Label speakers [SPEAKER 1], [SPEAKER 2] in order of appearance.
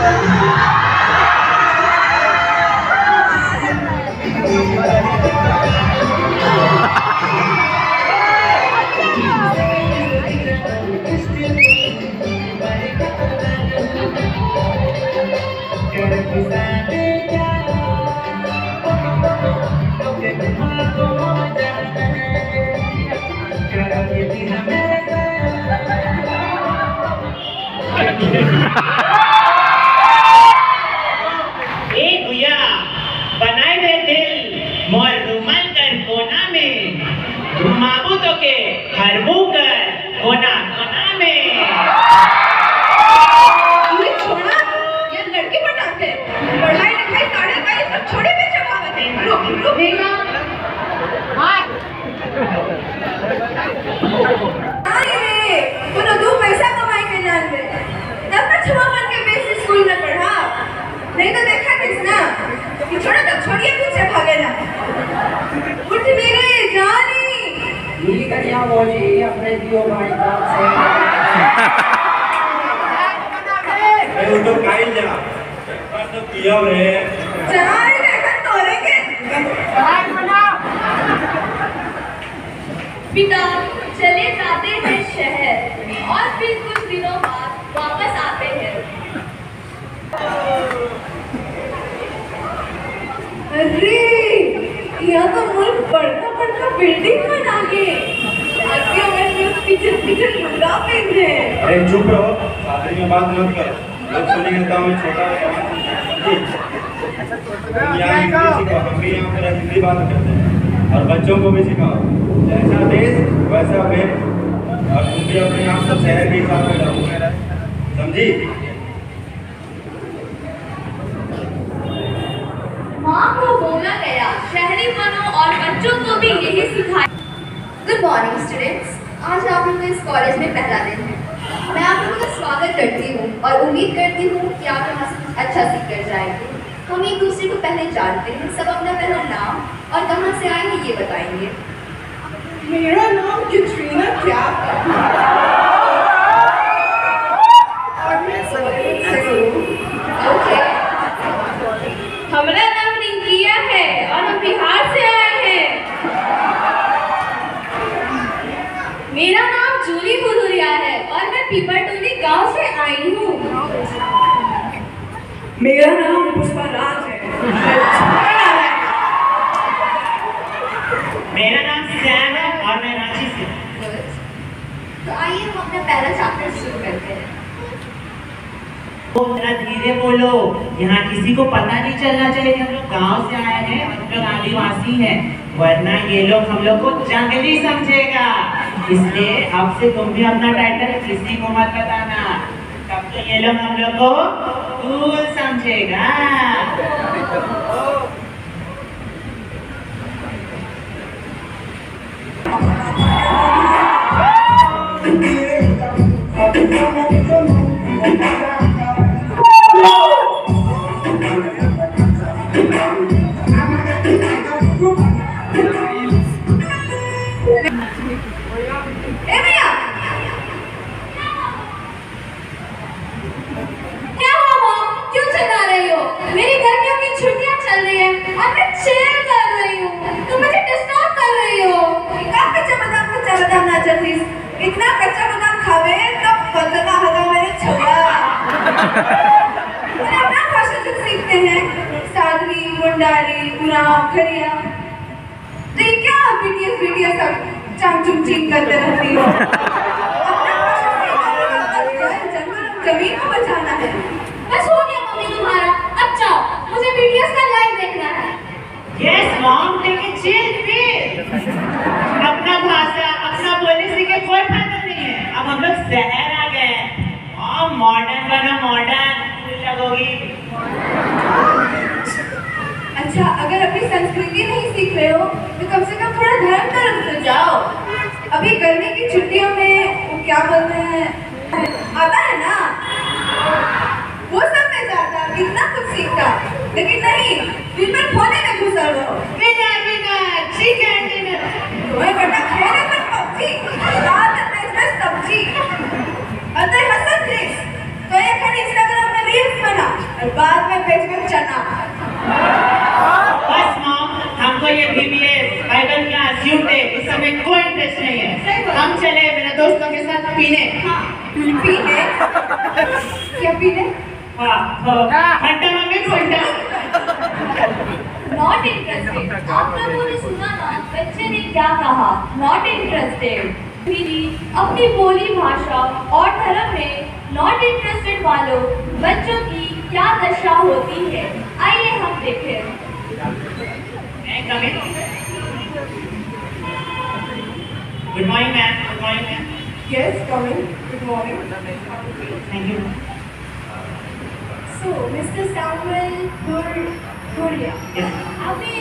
[SPEAKER 1] पिता चले जाते हैं शहर और फिर कुछ दिनों बाद वापस आते हैं। अरे यह तो मुल्क बढ़ता बढ़ता बिल्डिंग बना के आगे अगर पीछे पीछे लुंगा पहनते हैं।
[SPEAKER 2] अरे चुप रहो, शादी में बात मत करो, लोग सुनेंगे तो हमें छोटा यहाँ इंग्लिश सिखाओ, हम भी यहाँ पर हिंदी बात करते हैं और बच्चों को भी सिखाओ, जैसा देश वैसा भेद, और तुम भी अपने आप सब शहर के हिसाब से रहो, समझी?
[SPEAKER 1] माँ को बोला गया शहरी बनो और बच्चों को भी यही सिखाए। गुड मॉर्निंग स्टूडेंट्स, आज आप लोगों को इस कॉलेज में पहला दिन है। मैं आप लोगों का स्वागत करती हूँ और उम्मीद करती हूँ कि आप यहाँ से अच्छा सीख कर जाएंगे। हम एक दूसरे को पहले जानते हैं, सब अपना पहला नाम और कहाँ से आए हैं ये बताएंगे।
[SPEAKER 3] मेरा नाम कैटरीना कैफ और मैं से हूँ।
[SPEAKER 1] ओके, हमारा नाम रिंकिया है और हम बिहार से आए हैं। मेरा नाम जूली हुदुरिया है और मैं पीपरटोली गांव से आई हूँ।
[SPEAKER 3] मेरा नाम पुष्पा राज है।
[SPEAKER 4] मेरा नाम सैम है और मैं रांची से।
[SPEAKER 1] तो आइए हम अपना पहला चैप्टर शुरू करते हैं।
[SPEAKER 4] जरा धीरे बोलो, यहाँ किसी को पता नहीं चलना चाहिए कि हम लोग गांव से आए हैं और हम लोग आदिवासी हैं, वरना ये लोग हम लोग को जंगली समझेगा। इसलिए अब से तुम भी अपना टाइटल किसी को मत बताना, तब तो ये लोग हम लोग को कूल समझेगा।
[SPEAKER 3] इतना कच्चा बादाम खावे तब बदला हगा मेरे छोरा। और अपना भाषा जो सीखते हैं, सादरी, मुंडारी, उराव, खड़िया। तो ये क्या बीटीएस सब चांचुम चीन करते रहती हो? अपना भाषा सीखना, जमीन को बचाना है।
[SPEAKER 1] बस हो गया मम्मी तुम्हारा, अब जाओ, मुझे बीटीएस का लाइव देखना है।
[SPEAKER 4] Yes, mom, take a chill pill. अपना भाषा, अपना बोलने से के कोई फायदा नहीं है। अब हम लोग शहर आ गए हैं और मॉडर्न बनो, मॉडर्न लगोगी।
[SPEAKER 3] अच्छा, अगर अपनी संस्कृति नहीं सीख रहे हो तो कम से कम थोड़ा धर्म तरफ तो जाओ। अभी गर्मी की छुट्टियों में वो क्या बोलते हैं, आता है ना, वो सब में जाता, इतना कुछ सीखता, लेकिन नहीं, दिन भर फोने में घुसा रहो।
[SPEAKER 4] चिकन डिनर,
[SPEAKER 3] तुम्हें बेटा खेले में पबजी, रात में सब्जी, अरे हसन प्लीज, तो ये खाली इंस्टाग्राम में रील्स बना, और बाद में वेज में चना।
[SPEAKER 4] बस मॉम, हमको ये बीबीएस बाइबल क्लास यूटे इस समय कोई इंटरेस्ट नहीं है। हम चले मेरे दोस्तों के साथ पीने।
[SPEAKER 3] पीने? क्या पीने?
[SPEAKER 4] Fanta mummy Fanta.
[SPEAKER 1] Not interested. आप लोगों ने सुना ना बच्चे ने क्या कहा? Not interested. मेरी अपनी बोली भाषा और धर्म में नॉट इंटरेस्टेड वालों बच्चों की क्या दशा होती है, आइए हम देखें।
[SPEAKER 4] Good morning ma'am. Good morning ma'am.
[SPEAKER 3] Yes, coming. Good morning.
[SPEAKER 4] Thank you.
[SPEAKER 3] So, Mr. Samuel Guria,
[SPEAKER 4] Yes.
[SPEAKER 3] आपने